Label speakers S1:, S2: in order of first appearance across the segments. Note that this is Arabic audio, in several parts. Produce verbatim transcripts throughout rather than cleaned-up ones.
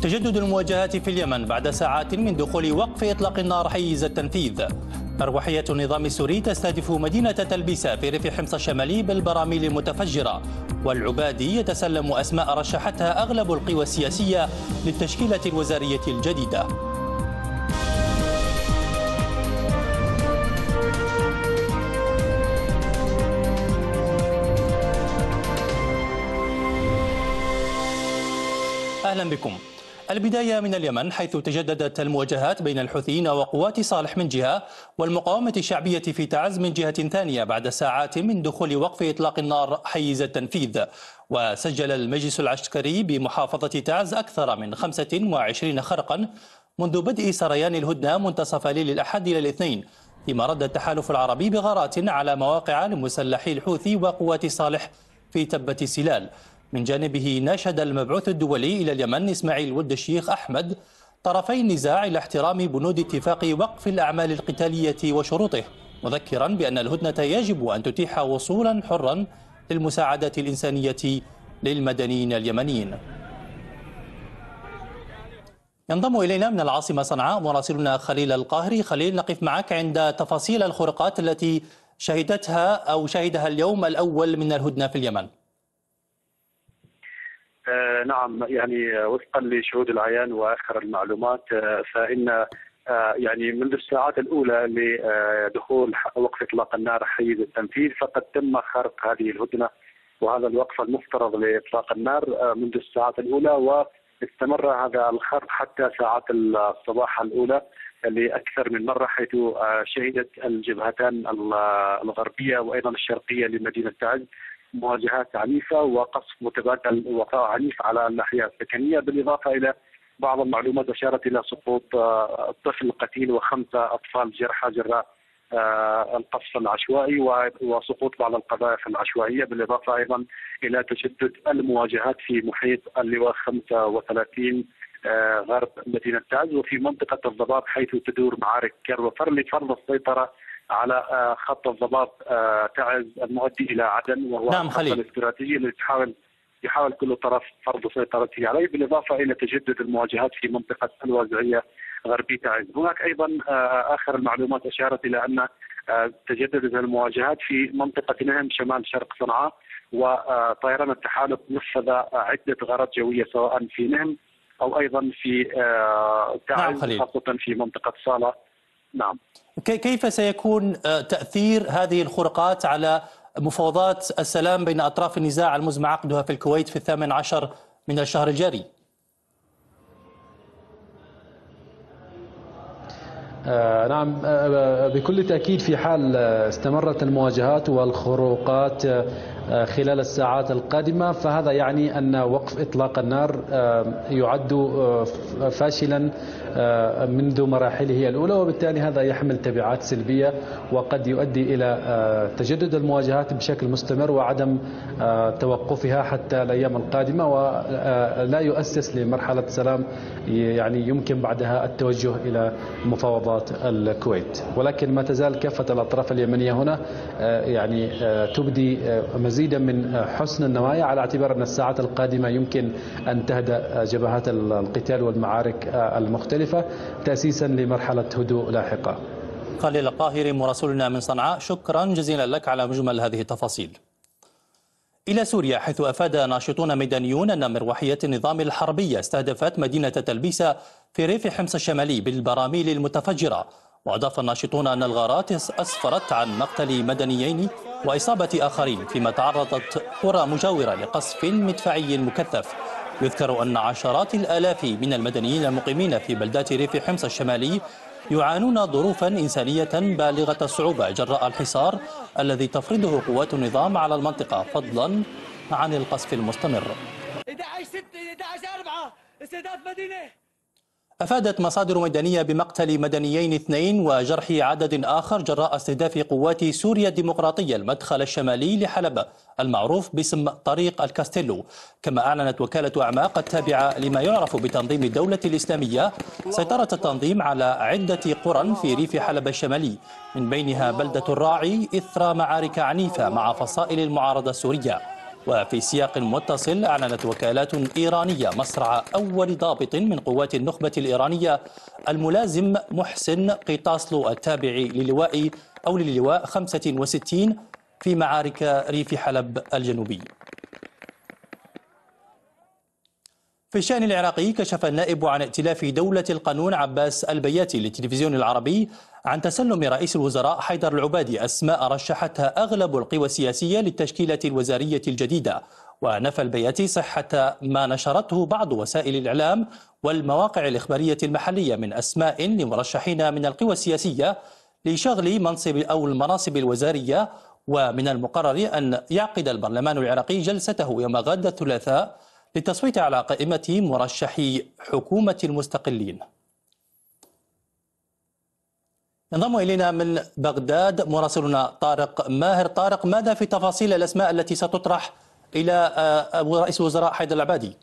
S1: تجدد المواجهات في اليمن بعد ساعات من دخول وقف إطلاق النار حيز التنفيذ. مروحية النظام السوري تستهدف مدينة تلبيسة في ريف حمص الشمالي بالبراميل المتفجرة، والعبادي يتسلم أسماء رشحتها أغلب القوى السياسية للتشكيلة الوزارية الجديدة. أهلا بكم. البداية من اليمن، حيث تجددت المواجهات بين الحوثيين وقوات صالح من جهة والمقاومة الشعبية في تعز من جهة ثانية بعد ساعات من دخول وقف إطلاق النار حيز التنفيذ. وسجل المجلس العسكري بمحافظة تعز أكثر من خمسة وعشرين خرقا منذ بدء سريان الهدنة منتصف ليل الأحد إلى الاثنين، فيما رد التحالف العربي بغارات على مواقع لمسلحي الحوثي وقوات صالح في تبة سلال. من جانبه ناشد المبعوث الدولي إلى اليمن إسماعيل ولد الشيخ أحمد طرفي النزاع إلى احترام بنود اتفاق وقف الأعمال القتالية وشروطه، مذكرا بأن الهدنة يجب أن تتيح وصولا حرا للمساعدات الإنسانية للمدنيين اليمنيين. ينضم إلينا من العاصمة صنعاء مراسلنا خليل القاهري. خليل، نقف معك عند تفاصيل الخروقات التي شهدتها أو شهدها اليوم الأول من الهدنة في اليمن.
S2: آه نعم، يعني وفقا لشهود العيان واخر المعلومات آه فان آه يعني منذ الساعات الاولى لدخول وقف اطلاق النار حيز التنفيذ فقد تم خرق هذه الهدنه وهذا الوقف المفترض لاطلاق النار آه منذ الساعات الاولى، واستمر هذا الخرق حتى ساعات الصباح الاولى لاكثر من مره، حيث آه شهدت الجبهتان الغربيه وايضا الشرقيه لمدينه تعز مواجهات عنيفة وقصف متبادل وقاء عنيف على الناحية السكنية، بالإضافة إلى بعض المعلومات أشارت إلى سقوط طفل قتيل وخمسة أطفال جرحى جراء القصف العشوائي وسقوط بعض القذائف العشوائية، بالإضافة أيضا إلى تشدد المواجهات في محيط اللواء خمسة وثلاثين غرب مدينة تعز وفي منطقة الضباب، حيث تدور معارك كر وفر لفرض السيطرة على خط الضباب تعز المؤدي الى عدن، وهو
S1: نعم
S2: الخط الاستراتيجي الذي يحاول يحاول كل طرف فرض سيطرته عليه، بالاضافه الى تجدد المواجهات في منطقه الوازعيه غربي تعز. هناك ايضا اخر المعلومات اشارت الى ان تجددت المواجهات في منطقه نهم شمال شرق صنعاء، وطيران التحالف نفذ عده غارات جويه سواء في نهم او ايضا في تعز،
S1: نعم
S2: خاصه في منطقه صاله. نعم.
S1: كيف سيكون تأثير هذه الخروقات على مفاوضات السلام بين أطراف النزاع المزمع عقدها في الكويت في الثامن عشر من الشهر الجاري؟
S3: آه نعم، آه بكل تأكيد في حال استمرت المواجهات والخروقات آه خلال الساعات القادمة فهذا يعني أن وقف إطلاق النار آه يعد آه فاشلا آه منذ مراحله الأولى، وبالتالي هذا يحمل تبعات سلبية وقد يؤدي إلى آه تجدد المواجهات بشكل مستمر وعدم آه توقفها حتى الأيام القادمة، ولا يؤسس لمرحلة سلام يعني يمكن بعدها التوجه إلى مفاوضات الكويت. ولكن ما تزال كافة الأطراف اليمنية هنا يعني تبدي مزيدا من حسن النوايا، على اعتبار أن الساعات القادمة يمكن أن تهدأ جبهات القتال والمعارك المختلفة تأسيسا لمرحلة هدوء لاحقة.
S1: خليل القاهري مراسلنا من صنعاء، شكرا جزيلا لك على مجمل هذه التفاصيل. إلى سوريا، حيث أفاد ناشطون ميدانيون أن مروحية النظام الحربية استهدفت مدينة تلبيسة في ريف حمص الشمالي بالبراميل المتفجرة. وأضاف الناشطون أن الغارات أسفرت عن مقتل مدنيين وإصابة آخرين، فيما تعرضت قرى مجاورة لقصف مدفعي مكثف. يذكر أن عشرات الآلاف من المدنيين المقيمين في بلدات ريف حمص الشمالي يعانون ظروفا إنسانية بالغة الصعوبة جراء الحصار الذي تفرضه قوات النظام على المنطقة، فضلا عن القصف المستمر. أفادت مصادر ميدانية بمقتل مدنيين اثنين وجرح عدد آخر جراء استهداف قوات سوريا الديمقراطية المدخل الشمالي لحلب المعروف باسم طريق الكاستيلو. كما أعلنت وكالة أعماق التابعة لما يعرف بتنظيم الدولة الإسلامية سيطرة التنظيم على عدة قرى في ريف حلب الشمالي، من بينها بلدة الراعي، إثر معارك عنيفة مع فصائل المعارضة السورية. وفي سياق متصل أعلنت وكالات إيرانية مصرع أول ضابط من قوات النخبة الإيرانية الملازم محسن قيطاسلو التابع للواء أو للواء خمسة وستين في معارك ريف حلب الجنوبي. في الشأن العراقي كشف النائب عن ائتلاف دولة القانون عباس البياتي للتلفزيون العربي عن تسلم رئيس الوزراء حيدر العبادي أسماء رشحتها أغلب القوى السياسية للتشكيلة الوزارية الجديدة. ونفى البياتي صحة ما نشرته بعض وسائل الإعلام والمواقع الإخبارية المحلية من أسماء لمرشحين من القوى السياسية لشغل منصب أو المناصب الوزارية. ومن المقرر أن يعقد البرلمان العراقي جلسته يوم غد الثلاثاء للتصويت على قائمة مرشحي حكومة المستقلين. ينضم إلينا من بغداد مراسلنا طارق ماهر. طارق، ماذا في تفاصيل الأسماء التي ستطرح إلى رئيس الوزراء حيدر العبادي؟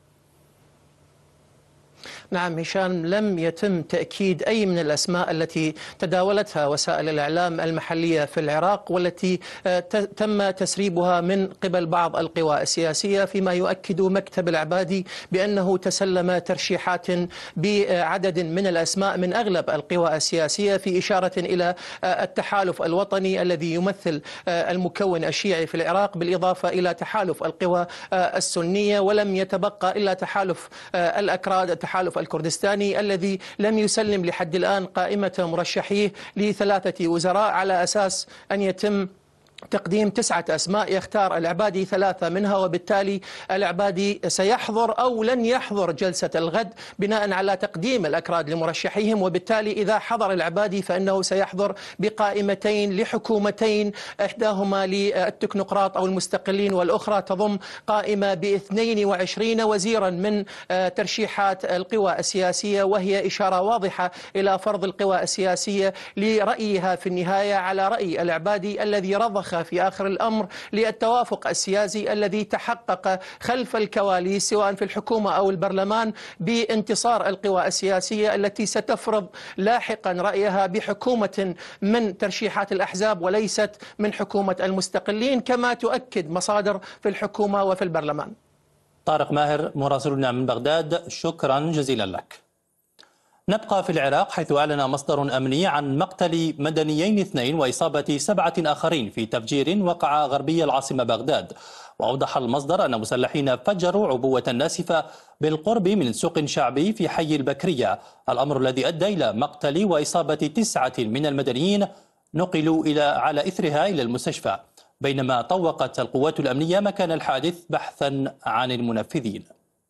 S4: نعم هشام، لم يتم تأكيد أي من الأسماء التي تداولتها وسائل الإعلام المحلية في العراق والتي تم تسريبها من قبل بعض القوى السياسية، فيما يؤكد مكتب العبادي بأنه تسلم ترشيحات بعدد من الأسماء من أغلب القوى السياسية، في إشارة إلى التحالف الوطني الذي يمثل المكون الشيعي في العراق بالإضافة إلى تحالف القوى السنية، ولم يتبقى إلا تحالف الأكراد، التحالف الكردستاني الذي لم يسلم لحد الآن قائمة مرشحيه لثلاثة وزراء، على أساس أن يتم تقديم تسعة أسماء يختار العبادي ثلاثة منها، وبالتالي العبادي سيحضر أو لن يحضر جلسة الغد بناء على تقديم الأكراد لمرشحيهم. وبالتالي إذا حضر العبادي فإنه سيحضر بقائمتين لحكومتين، إحداهما للتكنوقراط أو المستقلين والأخرى تضم قائمة باثنين وعشرين وزيرا من ترشيحات القوى السياسية، وهي إشارة واضحة إلى فرض القوى السياسية لرأيها في النهاية على رأي العبادي الذي رضخ في آخر الأمر للتوافق السياسي الذي تحقق خلف الكواليس سواء في الحكومة أو البرلمان بانتصار القوى السياسية التي ستفرض لاحقا رأيها بحكومة من ترشيحات الأحزاب وليست من حكومة المستقلين، كما تؤكد مصادر في الحكومة وفي البرلمان.
S1: طارق ماهر مراسلنا من بغداد، شكرا جزيلا لك. نبقى في العراق، حيث أعلن مصدر أمني عن مقتل مدنيين اثنين وإصابة سبعة آخرين في تفجير وقع غربي العاصمة بغداد. وأوضح المصدر أن مسلحين فجروا عبوة ناسفة بالقرب من سوق شعبي في حي البكرية، الأمر الذي أدى إلى مقتل وإصابة تسعة من المدنيين نقلوا إلى على إثرها إلى المستشفى، بينما طوقت القوات الأمنية مكان الحادث بحثا عن المنفذين.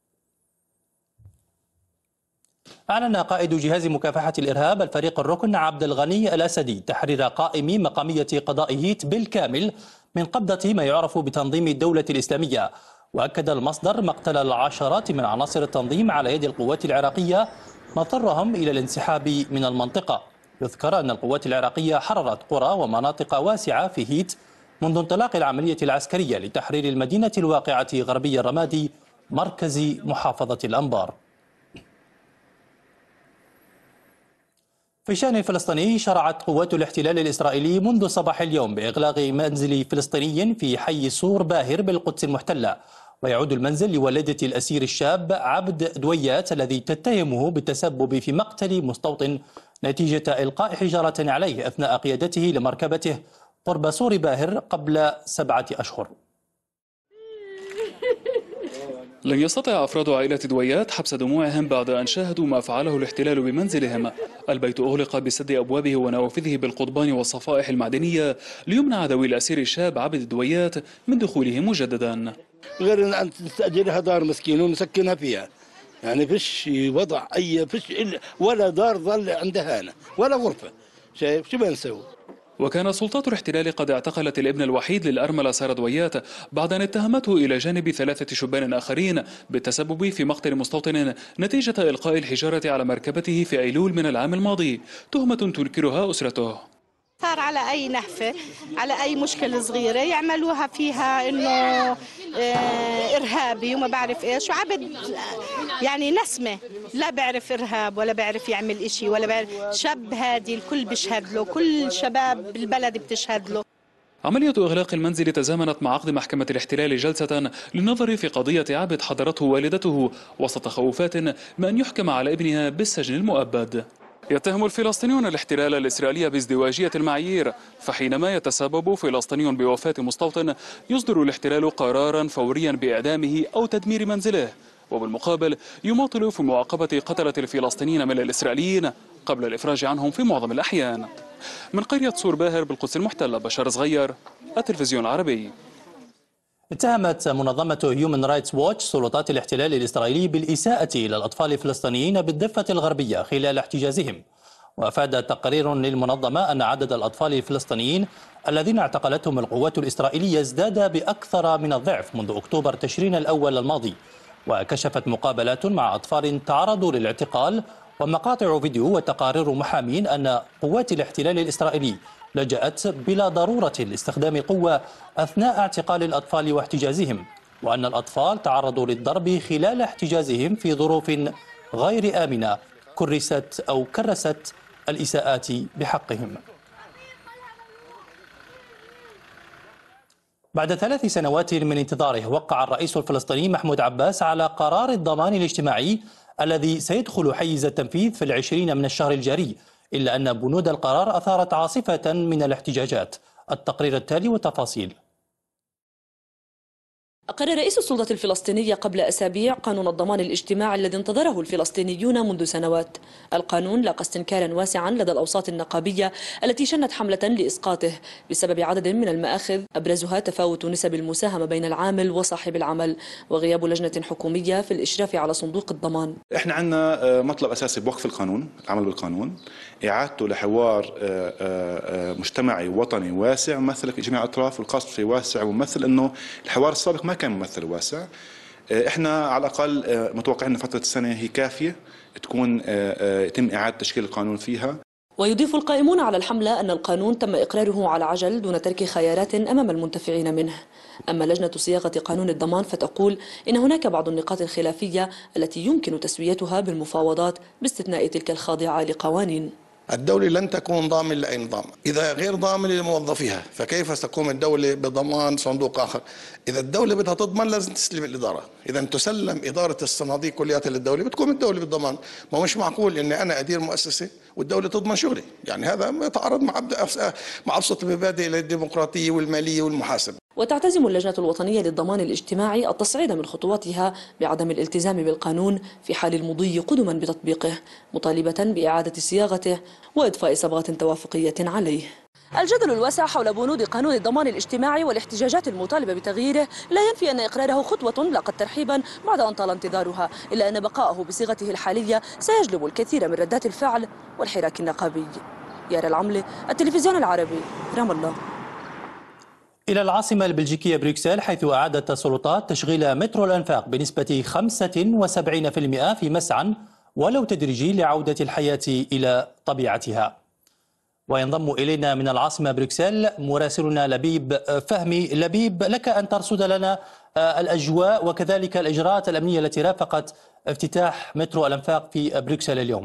S1: أعلن قائد جهاز مكافحة الإرهاب الفريق الركن عبد الغني الأسدي تحرير قائم مقامية قضائه بالكامل من قبضة ما يعرف بتنظيم الدولة الإسلامية. وأكد المصدر مقتل العشرات من عناصر التنظيم على يد القوات العراقية ما اضطرهم إلى الانسحاب من المنطقة. يذكر أن القوات العراقية حررت قرى ومناطق واسعة في هيت منذ انطلاق العملية العسكرية لتحرير المدينة الواقعة غربي الرمادي مركز محافظة الأنبار. في الشأن الفلسطيني، شرعت قوات الاحتلال الإسرائيلي منذ صباح اليوم بإغلاق منزل فلسطيني في حي سور باهر بالقدس المحتلة. ويعود المنزل لوالدة الأسير الشاب عبد دويات الذي تتهمه بالتسبب في مقتل مستوطن نتيجة إلقاء حجارة عليه أثناء قيادته لمركبته قرب سور باهر قبل سبعة أشهر.
S5: لن يستطع أفراد عائلة دويات حبس دموعهم بعد أن شاهدوا ما فعله الاحتلال بمنزلهم. البيت أغلق بسد أبوابه ونوافذه بالقضبان والصفائح المعدنية ليمنع ذوي الأسير الشاب عبد دويات من دخوله مجددا.
S6: غير أن تستأجرها دار مسكين ونسكنها فيها، يعني فيش وضع أي فيش ولا دار ظل عندها هنا ولا غرفة. شايف شو بنسوي؟
S5: وكان سلطات الاحتلال قد اعتقلت الابن الوحيد للأرملة سارة دويات بعد أن اتهمته إلى جانب ثلاثة شبان آخرين بالتسبب في مقتل مستوطن نتيجة إلقاء الحجارة على مركبته في أيلول من العام الماضي، تهمة تنكرها أسرته.
S7: صار على أي نحفة، على أي مشكلة صغيرة يعملوها فيها إنه إرهابي وما بعرف إيش، وعبد يعني نسمة لا بعرف إرهاب ولا بعرف يعمل إشي ولا بعرف. شاب هادي الكل بيشهد له، كل شباب البلد بتشهد له.
S5: عملية إغلاق المنزل تزامنت مع عقد محكمة الاحتلال جلسة للنظر في قضية عابد حضرته والدته وسط تخوفات من أن يحكم على ابنها بالسجن المؤبد. يتهم الفلسطينيون الاحتلال الإسرائيلي بازدواجية المعايير، فحينما يتسبب فلسطيني بوفاة مستوطن يصدر الاحتلال قرارا فوريا بإعدامه أو تدمير منزله، وبالمقابل يماطل في معاقبة قتلة الفلسطينيين من الإسرائيليين قبل الإفراج عنهم في معظم الأحيان. من قرية سور باهر بالقدس المحتلة، بشار صغير، التلفزيون العربي.
S1: اتهمت منظمة هيومن رايتس ووتش سلطات الاحتلال الإسرائيلي بالإساءة إلى الأطفال الفلسطينيين بالضفة الغربية خلال احتجازهم. وأفاد تقرير للمنظمة أن عدد الأطفال الفلسطينيين الذين اعتقلتهم القوات الإسرائيلية ازداد بأكثر من الضعف منذ أكتوبر تشرين الأول الماضي. وكشفت مقابلات مع أطفال تعرضوا للاعتقال ومقاطع فيديو وتقارير محامين أن قوات الاحتلال الإسرائيلي لجأت بلا ضرورة لاستخدام القوة أثناء اعتقال الأطفال واحتجازهم، وأن الأطفال تعرضوا للضرب خلال احتجازهم في ظروف غير آمنة كرست أو كرست الإساءات بحقهم. بعد ثلاث سنوات من انتظاره، وقع الرئيس الفلسطيني محمود عباس على قرار الضمان الاجتماعي الذي سيدخل حيز التنفيذ في العشرين من الشهر الجاري، إلا أن بنود القرار أثارت عاصفة من الاحتجاجات. التقرير التالي وتفاصيل.
S8: أقر رئيس السلطة الفلسطينية قبل أسابيع قانون الضمان الاجتماعي الذي انتظره الفلسطينيون منذ سنوات. القانون لاقى استنكارا واسعا لدى الأوساط النقابية التي شنت حملة لإسقاطه بسبب عدد من المآخذ، أبرزها تفاوت نسب المساهمة بين العامل وصاحب العمل، وغياب لجنة حكومية في الإشراف على صندوق الضمان.
S9: احنا عندنا مطلب أساسي بوقف القانون، العمل بالقانون، إعادته لحوار مجتمعي وطني واسع ممثل جميع الأطراف، والقصد في واسع وممثل أنه الحوار السابق ما كان ممثل واسع. احنا على الاقل متوقعين ان فتره السنه هي كافيه تكون يتم اعاده تشكيل القانون فيها.
S8: ويضيف القائمون على الحملة أن القانون تم إقراره على عجل دون ترك خيارات أمام المنتفعين منه. أما لجنة صياغة قانون الضمان فتقول إن هناك بعض النقاط الخلافية التي يمكن تسويتها بالمفاوضات باستثناء تلك الخاضعة لقوانين.
S10: الدولة لن تكون ضامن لأي نظام إذا غير ضامن لموظفيها، فكيف ستقوم الدولة بضمان صندوق آخر؟ إذا الدولة بدها تضمن لازم تسلم الإدارة، إذا تسلم إدارة الصناديق كلياتها للدولة بتقوم الدولة بالضمان. ما مش معقول إني أنا أدير مؤسسة والدولة تضمن شغلي، يعني هذا يتعارض مع مع أبسط المبادئ الديمقراطية والمالية والمحاسبة.
S8: وتعتزم اللجنة الوطنية للضمان الاجتماعي التصعيد من خطواتها بعدم الالتزام بالقانون في حال المضي قدما بتطبيقه، مطالبة بإعادة صياغته وإضفاء صبغة توافقية عليه. الجدل الواسع حول بنود قانون الضمان الاجتماعي والاحتجاجات المطالبة بتغييره لا ينفي أن إقراره خطوة لاقت ترحيبا بعد أن طال انتظارها، إلا أن بقاءه بصيغته الحالية سيجلب الكثير من ردات الفعل والحراك النقابي. يارا العملة، التلفزيون العربي، رام الله.
S1: إلى العاصمة البلجيكية بروكسل، حيث أعادت السلطات تشغيل مترو الأنفاق بنسبة خمسة وسبعين بالمئة في مسعى ولو تدريجي لعودة الحياة إلى طبيعتها. وينضم إلينا من العاصمة بروكسل مراسلنا لبيب فهمي. لبيب، لك أن ترصد لنا الأجواء وكذلك الإجراءات الأمنية التي رافقت افتتاح مترو الأنفاق في بروكسل اليوم.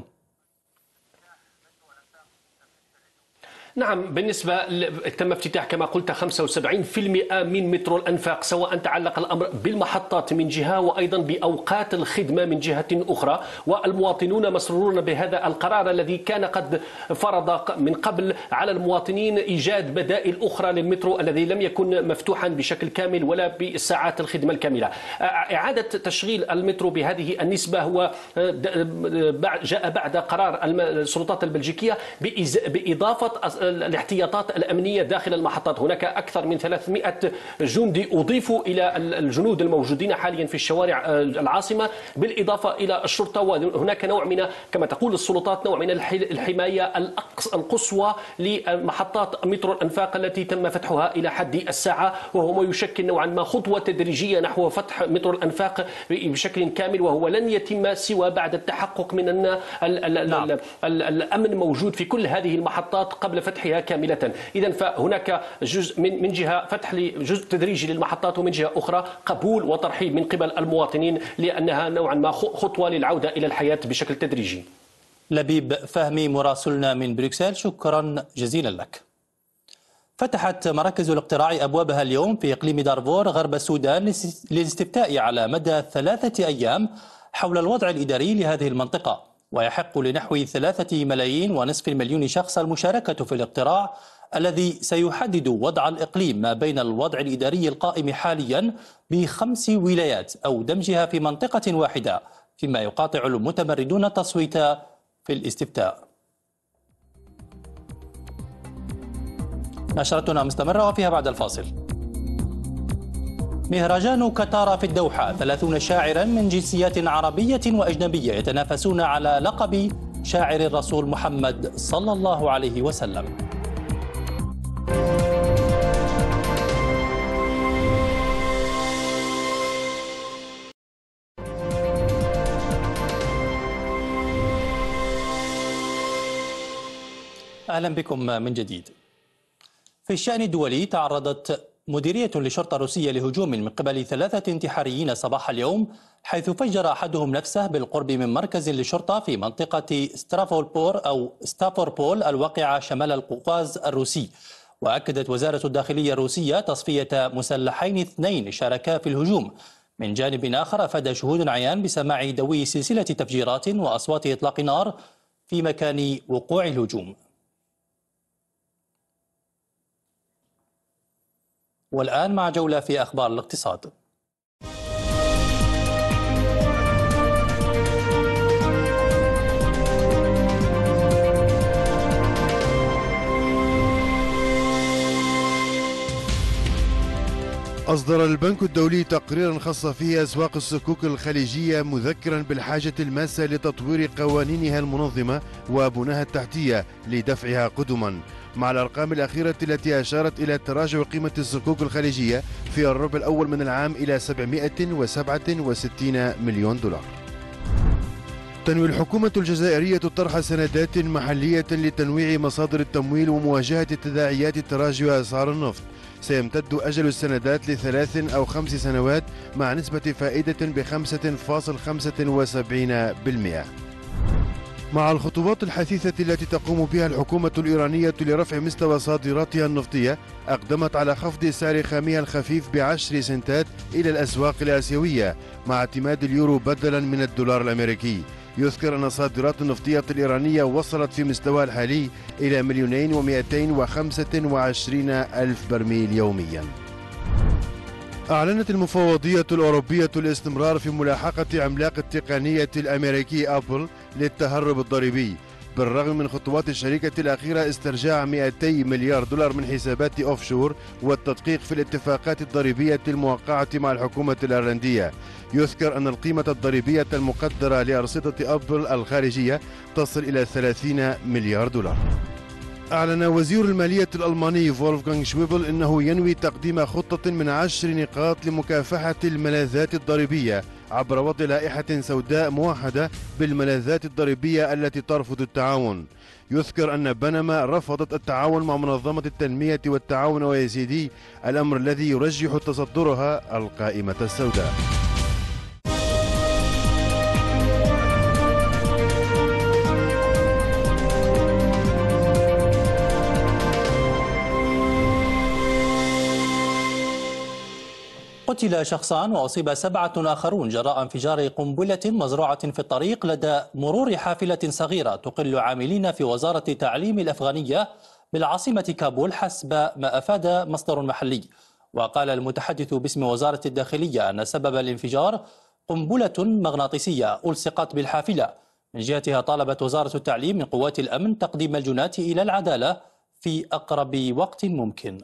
S11: نعم، بالنسبة تم افتتاح كما قلت خمسة وسبعين بالمئة من مترو الأنفاق، سواء تعلق الأمر بالمحطات من جهة وأيضا بأوقات الخدمة من جهة أخرى. والمواطنون مسرورون بهذا القرار الذي كان قد فرض من قبل على المواطنين إيجاد بدائل أخرى للمترو الذي لم يكن مفتوحا بشكل كامل ولا بالساعات الخدمة الكاملة. إعادة تشغيل المترو بهذه النسبة هو جاء بعد قرار السلطات البلجيكية بإضافة الاحتياطات الأمنية داخل المحطات. هناك أكثر من ثلاثمئة جندي أضيفوا إلى الجنود الموجودين حاليا في الشوارع العاصمة، بالإضافة إلى الشرطة. وهناك نوع من كما تقول السلطات نوع من الحماية القصوى لمحطات مترو الأنفاق التي تم فتحها إلى حد الساعة، وهو ما يشكل نوعا ما خطوة تدريجية نحو فتح مترو الأنفاق بشكل كامل، وهو لن يتم سوى بعد التحقق من أن الأمن موجود في كل هذه المحطات قبل فتح فتحها كاملة. إذن فهناك جزء من من جهة فتح جزء تدريجي للمحطات، ومن جهة أخرى قبول وترحيب من قبل المواطنين لأنها نوعا ما خطوة للعودة إلى الحياة بشكل تدريجي.
S1: لبيب فهمي مراسلنا من بروكسل، شكرا جزيلا لك. فتحت مراكز الاقتراع أبوابها اليوم في إقليم دارفور غرب السودان للاستفتاء على مدى ثلاثة أيام حول الوضع الإداري لهذه المنطقة، ويحق لنحو ثلاثة ملايين ونصف مليون شخص المشاركة في الاقتراع الذي سيحدد وضع الإقليم ما بين الوضع الإداري القائم حاليا بخمس ولايات أو دمجها في منطقة واحدة، فيما يقاطع المتمردون التصويت في الاستفتاء. نشرتنا مستمرة وفيها بعد الفاصل. مهرجان كتارا في الدوحة، ثلاثون شاعرا من جنسيات عربية وأجنبية يتنافسون على لقب شاعر الرسول محمد صلى الله عليه وسلم. أهلا بكم من جديد. في الشأن الدولي، تعرضت مديرية للشرطة الروسية لهجوم من قبل ثلاثة انتحاريين صباح اليوم، حيث فجر أحدهم نفسه بالقرب من مركز للشرطة في منطقة سترافولبور أو ستافوربول الواقعة شمال القوقاز الروسي. وأكدت وزارة الداخلية الروسية تصفية مسلحين اثنين شاركا في الهجوم. من جانب آخر، أفاد شهود عيان بسماع دوي سلسلة تفجيرات وأصوات إطلاق نار في مكان وقوع الهجوم. والآن مع جولة في أخبار الاقتصاد.
S12: أصدر البنك الدولي تقريرا خاص فيه أسواق الصكوك الخليجية، مذكرا بالحاجة الماسة لتطوير قوانينها المنظمة وبناها التحتية لدفعها قدما، مع الأرقام الأخيرة التي أشارت إلى تراجع قيمة الصكوك الخليجية في الربع الأول من العام إلى سبعمائة وسبعة وستين مليون دولار. تنوي الحكومة الجزائرية طرح سندات محلية لتنويع مصادر التمويل ومواجهة تداعيات تراجع أسعار النفط. سيمتد أجل السندات لثلاث أو خمس سنوات مع نسبة فائدة بخمسة فاصلة خمسة وسبعين بالمئة. مع الخطوات الحثيثة التي تقوم بها الحكومة الإيرانية لرفع مستوى صادراتها النفطية، أقدمت على خفض سعر خامها الخفيف بعشر سنتات إلى الأسواق الآسيوية مع اعتماد اليورو بدلا من الدولار الأمريكي. يذكر أن الصادرات النفطية الإيرانية وصلت في مستواها الحالي إلى مليونين ومئتين وخمسة وعشرين ألف برميل يوميا. أعلنت المفوضية الأوروبية الاستمرار في ملاحقة عملاق التقنية الأمريكي أبل للتهرب الضريبي، بالرغم من خطوات الشركة الأخيرة استرجاع مئتي مليار دولار من حسابات أوفشور والتدقيق في الاتفاقات الضريبية الموقعة مع الحكومة الأيرلندية. يذكر أن القيمة الضريبية المقدرة لأرصدة أبل الخارجية تصل إلى ثلاثين مليار دولار. أعلن وزير المالية الألماني فولفغانغ شويبل أنه ينوي تقديم خطة من عشر نقاط لمكافحة الملاذات الضريبية عبر وضع لائحة سوداء موحدة بالملاذات الضريبية التي ترفض التعاون. يذكر أن بنما رفضت التعاون مع منظمة التنمية والتعاون أو إي سي دي، الأمر الذي يرجح تصدرها القائمة السوداء.
S1: قتل شخصان وأصيب سبعة آخرون جراء انفجار قنبلة مزروعة في الطريق لدى مرور حافلة صغيرة تقل عاملين في وزارة التعليم الأفغانية بالعاصمة كابول، حسب ما أفاد مصدر محلي. وقال المتحدث باسم وزارة الداخلية أن سبب الانفجار قنبلة مغناطيسية ألصقت بالحافلة. من جهتها طالبت وزارة التعليم من قوات الأمن تقديم الجنات إلى العدالة في أقرب وقت ممكن.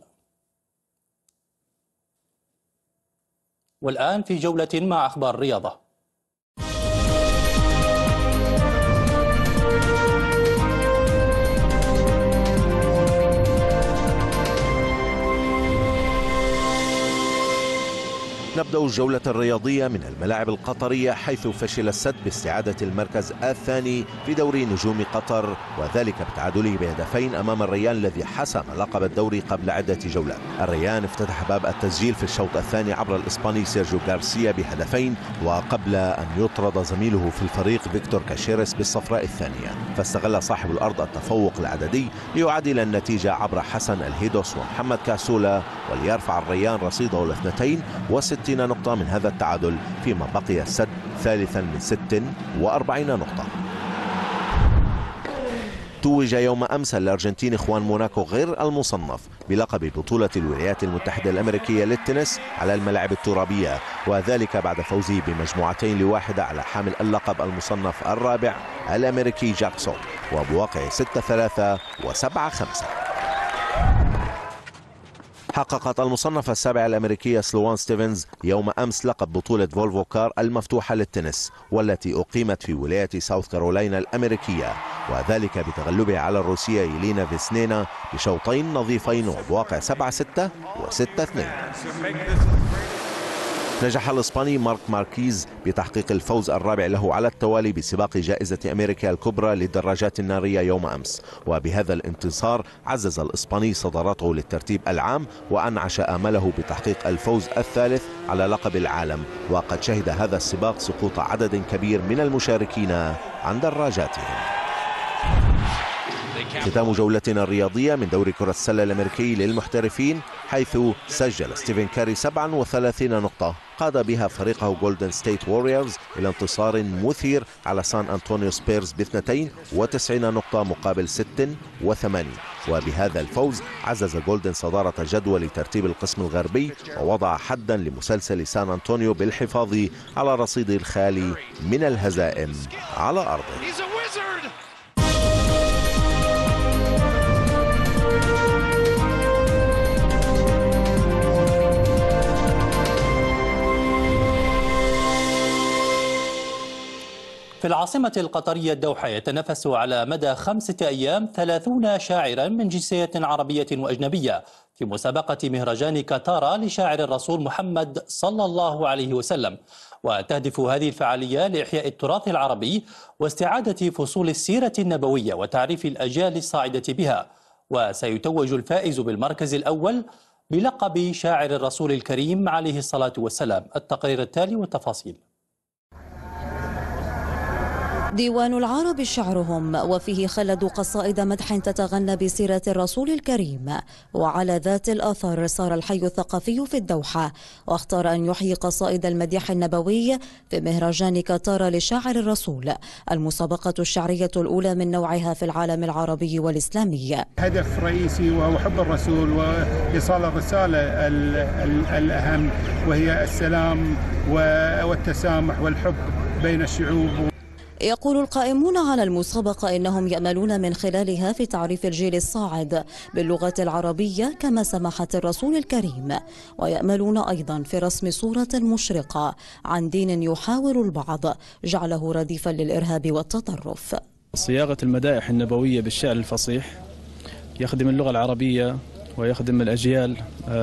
S1: والآن في جولة مع أخبار الرياضة.
S12: نبدأ
S13: نبدأ الجولة الرياضية من الملاعب القطرية، حيث فشل السد باستعادة المركز الثاني في دوري نجوم قطر، وذلك بتعادله بهدفين أمام الريان الذي حسم لقب الدوري قبل عدة جولات. الريان افتتح باب التسجيل في الشوط الثاني عبر الإسباني سيرجيو غارسيا بهدفين، وقبل أن يطرد زميله في الفريق فيكتور كاشيريس بالصفراء الثانية، فاستغل صاحب الأرض التفوق العددي ليعادل النتيجة عبر حسن الهيدوس ومحمد كاسولا، وليرفع الريان رصيده ل اثنتين وستين نقطة من هذا التعادل، فيما بقي السد ثالثا من ست وأربعين نقطة. توج يوم أمس الأرجنتيني خوان موناكو غير المصنف بلقب بطولة الولايات المتحدة الأمريكية للتنس على الملاعب الترابية، وذلك بعد فوزه بمجموعتين لواحدة على حامل اللقب المصنف الرابع الأمريكي جاك سول، وبواقع ستة ثلاثة وسبعة خمسة. حققت المصنف السابع الأمريكية سلوان ستيفنز يوم أمس لقب بطولة فولفو كار المفتوحة للتنس، والتي أقيمت في ولاية ساوث كارولاينا الأمريكية، وذلك بتغلبها على الروسية يلينا فيسنينا بشوطين نظيفين وبواقع سبعة ستة وستة اثنين. نجح الإسباني مارك ماركيز بتحقيق الفوز الرابع له على التوالي بسباق جائزة أمريكا الكبرى للدراجات النارية يوم أمس، وبهذا الانتصار عزز الإسباني صدارته للترتيب العام وأنعش آمله بتحقيق الفوز الثالث على لقب العالم، وقد شهد هذا السباق سقوط عدد كبير من المشاركين عن دراجاتهم. ختام جولتنا الرياضية من دوري كرة السلة الأمريكي للمحترفين، حيث سجل ستيفن كاري سبعة وثلاثين نقطة قاد بها فريقه جولدن ستيت ووريرز إلى انتصار مثير على سان أنطونيو سبيرز باثنتين وتسعين نقطة مقابل ست وثمانين، وبهذا الفوز عزز جولدن صدارة جدول ترتيب القسم الغربي، ووضع حدا لمسلسل سان أنطونيو بالحفاظ على رصيد الخالي من الهزائم على أرضه.
S1: في العاصمة القطرية الدوحة يتنافس على مدى خمسة أيام ثلاثون شاعرا من جنسيات عربية وأجنبية في مسابقة مهرجان كاتارا لشاعر الرسول محمد صلى الله عليه وسلم، وتهدف هذه الفعالية لإحياء التراث العربي واستعادة فصول السيرة النبوية وتعريف الأجيال الصاعدة بها. وسيتوج الفائز بالمركز الأول بلقب شاعر الرسول الكريم عليه الصلاة والسلام. التقرير التالي والتفاصيل.
S14: ديوان العرب شعرهم، وفيه خلدوا قصائد مدح تتغنى بسيرة الرسول الكريم، وعلى ذات الأثر صار الحي الثقافي في الدوحة، واختار أن يحيي قصائد المديح النبوي في مهرجان كاتارا لشاعر الرسول، المسابقة الشعرية الأولى من نوعها في العالم العربي والإسلامي.
S15: هدف رئيسي وهو حب الرسول وإيصال الرسالة الأهم، وهي السلام والتسامح والحب بين الشعوب.
S14: يقول القائمون على المسابقة إنهم يأملون من خلالها في تعريف الجيل الصاعد باللغة العربية كما سماحة الرسول الكريم، ويأملون أيضا في رسم صورة مشرقة عن دين يحاول البعض جعله رديفا للإرهاب والتطرف.
S16: صياغة المدائح النبوية بالشعر الفصيح يخدم اللغة العربية ويخدم الأجيال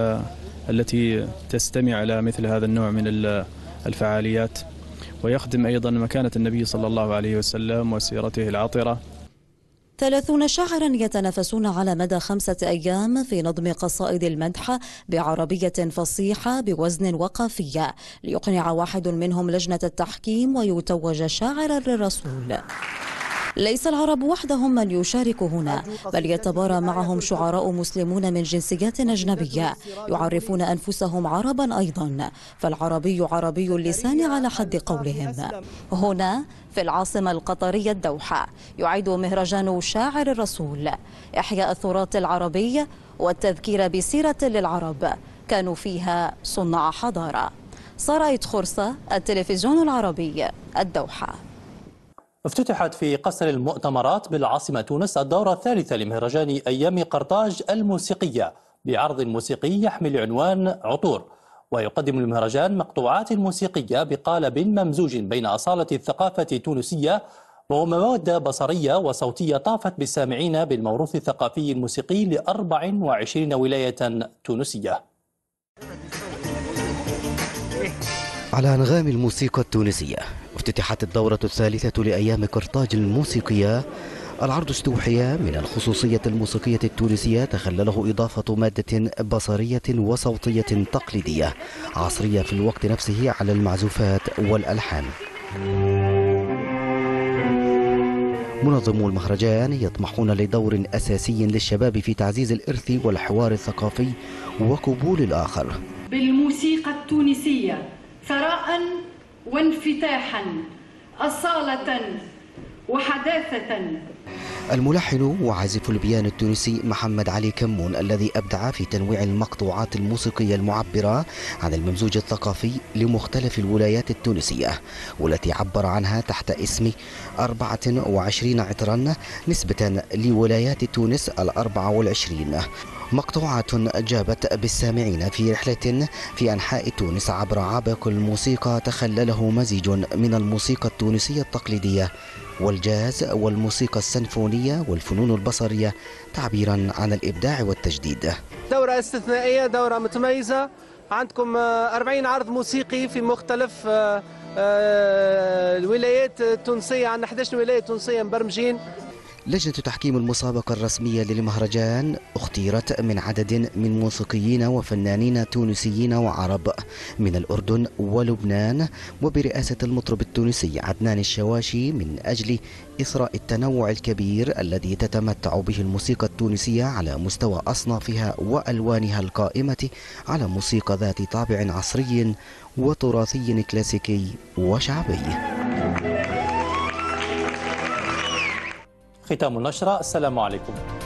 S16: التي تستمع إلى مثل هذا النوع من الفعاليات، ويخدم أيضا مكانة النبي صلى الله عليه وسلم وسيرته العطرة.
S14: ثلاثون شاعرا يتنافسون على مدى خمسة أيام في نظم قصائد المدح بعربية فصيحة بوزن وقافية، ليقنع واحد منهم لجنة التحكيم ويتوج شاعرا للرسول. ليس العرب وحدهم من يشارك هنا، بل يتبارى معهم شعراء مسلمون من جنسيات أجنبية يعرفون أنفسهم عربا أيضا، فالعربي عربي اللسان على حد قولهم. هنا في العاصمة القطرية الدوحة يعيد مهرجان شاعر الرسول إحياء التراث العربي والتذكير بسيرة للعرب كانوا فيها صناع حضارة. سرايت خرصة، التلفزيون العربي، الدوحة.
S1: افتتحت في قصر المؤتمرات بالعاصمة تونس الدورة الثالثة لمهرجان أيام قرطاج الموسيقية بعرض موسيقي يحمل عنوان عطور، ويقدم المهرجان مقطوعات موسيقية بقالب ممزوج بين أصالة الثقافة التونسية ومواد بصرية وصوتية طافت بالسامعين بالموروث الثقافي الموسيقي لأربع وعشرين ولاية تونسية.
S17: على أنغام الموسيقى التونسية افتتحت الدورة الثالثة لأيام قرطاج الموسيقية. العرض استوحي من الخصوصية الموسيقية التونسية تخلله إضافة مادة بصرية وصوتية تقليدية عصرية في الوقت نفسه على المعزوفات والألحان. منظمو المهرجان يطمحون لدور أساسي للشباب في تعزيز الإرث والحوار الثقافي وقبول الآخر.
S18: بالموسيقى التونسية ثراء وانفتاحا، أصالة وحداثة.
S17: الملحن وعازف البيانو التونسي محمد علي كمون الذي أبدع في تنويع المقطوعات الموسيقية المعبرة عن الممزوج الثقافي لمختلف الولايات التونسية، والتي عبر عنها تحت اسم أربعة وعشرين عطرا نسبة لولايات تونس الأربعة والعشرين. مقطوعات جابت بالسامعين في رحلة في أنحاء تونس عبر عبق الموسيقى تخلله مزيج من الموسيقى التونسية التقليدية والجاز والموسيقى السنفونية والفنون البصرية تعبيرا عن الإبداع والتجديد.
S19: دورة استثنائية، دورة متميزة، عندكم أربعين عرض موسيقي في مختلف الولايات التونسية، عندنا أحد عشر ولاية تونسية مبرمجين.
S17: لجنة تحكيم المسابقة الرسمية للمهرجان اختيرت من عدد من موسيقيين وفنانين تونسيين وعرب من الأردن ولبنان وبرئاسة المطرب التونسي عدنان الشواشي من أجل إثراء التنوع الكبير الذي تتمتع به الموسيقى التونسية على مستوى أصنافها وألوانها القائمة على موسيقى ذات طابع عصري وتراثي كلاسيكي وشعبي.
S1: ختام النشرة. السلام عليكم.